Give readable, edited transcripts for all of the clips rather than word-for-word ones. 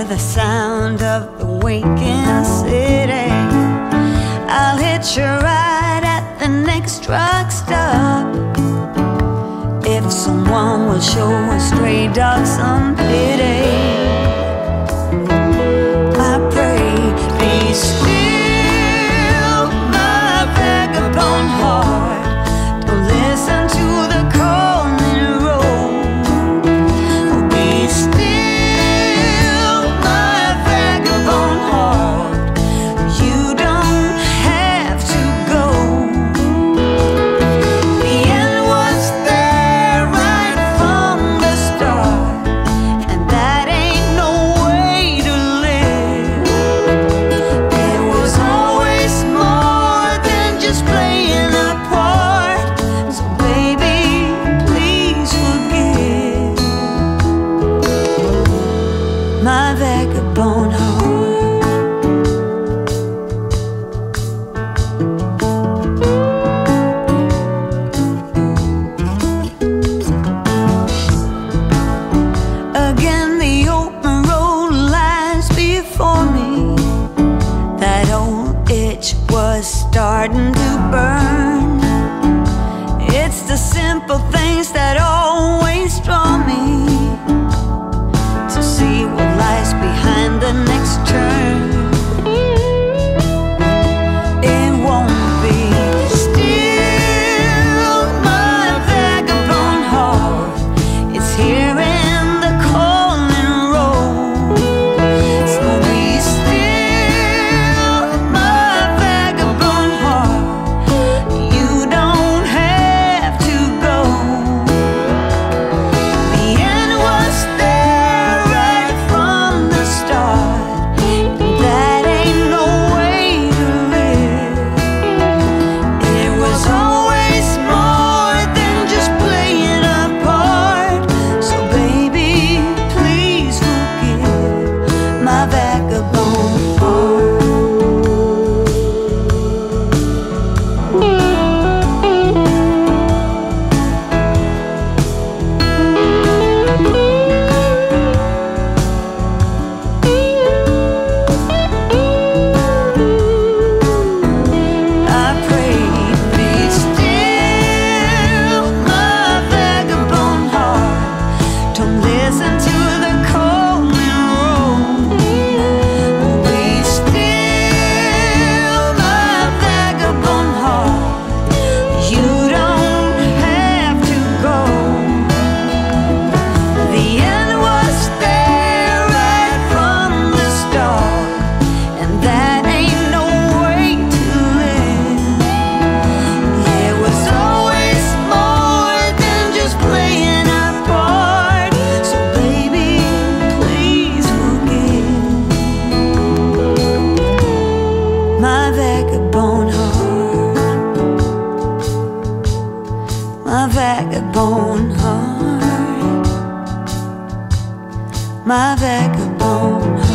the sound of the waking city. I'll hitch a ride at the next truck stop. If someone will show a stray dog some pity, I pray, be still, my vagabond heart. Don't listen to the calling road. Be still, my vagabond heart. You don't have to go. The end was there right from the start, and that ain't no way to live. It was always more than just playing a part. So baby, please forgive my vagabond heart. Again, the open road lies before me. That old itch was starting to burn. It's the simple things that always draw me to see what lies behind the next turn. It won't be still, my vagabond heart. It's here in the calling road. So be still, my vagabond heart. You don't have to go. The end was there right from the start, and that ain't no way to live. It was always more than just playing a part. So baby, please forgive my vagabond heart. I pray, be still, my vagabond heart. Don't listen to the calling road. Be still, my vagabond heart. You don't have to go. The end was there right from the start, and that ain't no way to live. It was always more than just playing a part. So baby, please forgive my vagabond heart. My vagabond heart. My vagabond heart.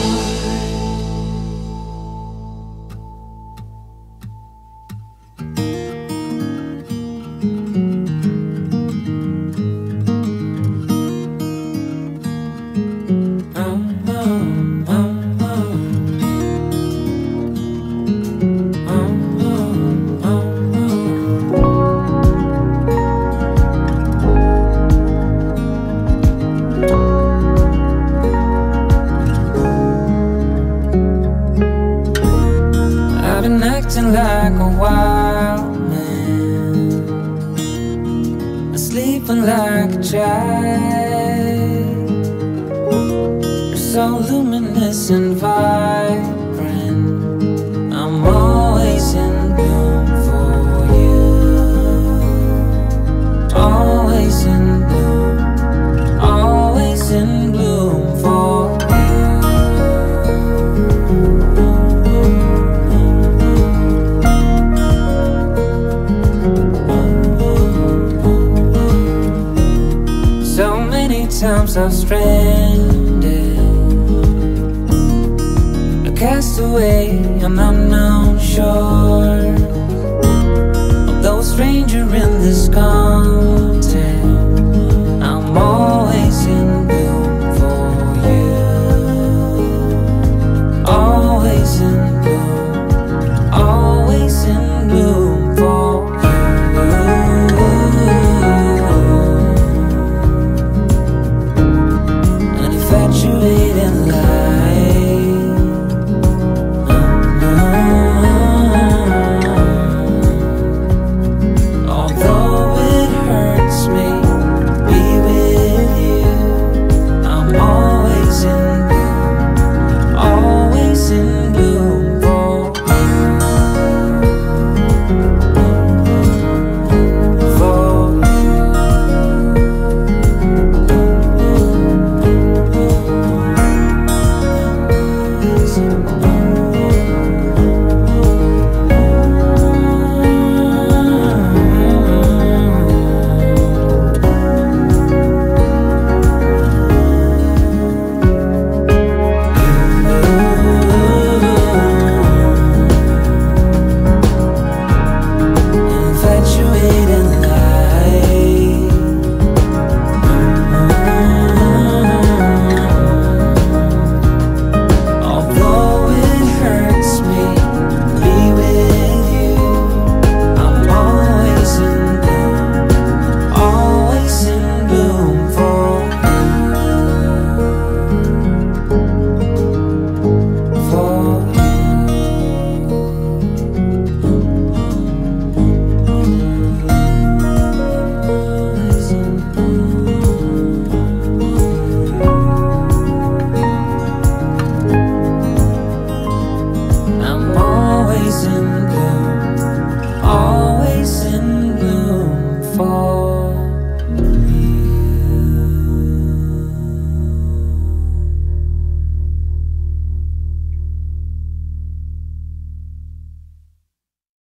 I've been acting like a wild man, sleeping like a child. You're so luminous and vibrant. I'm always in bloom for you. Always in bloom. Always in bloom for times I've stranded, a castaway on unknown shore, although a stranger in this calm.